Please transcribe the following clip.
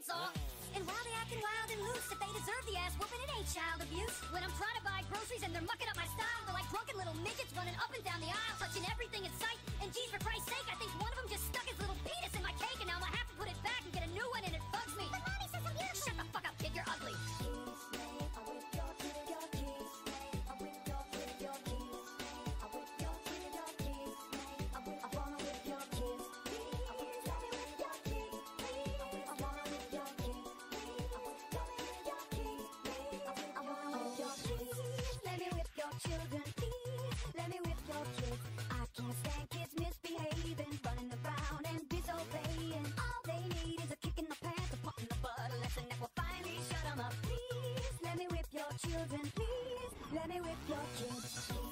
chainsaw. And while they acting wild and loose, if they deserve the ass whooping, it ain't child abuse. When I'm trying to buy groceries and they're mucking up my style, they're like drunken little midgets running up and down the aisle, touching everything in sight. And geez, for Christ's sake, I think one of them just stuck his little penis in my cake, and now I'm gonna have to put it back and get a new one, and it bugs me. But mommy says I'm beautiful. Shut the fuck up, kid. You're ugly. Children, please, let me whip your kids. I can't stand kids misbehaving, running around and disobeying. All they need is a kick in the pants, a pump in the butt, a lesson that will finally shut them up. Please, let me whip your children, please, let me whip your kids.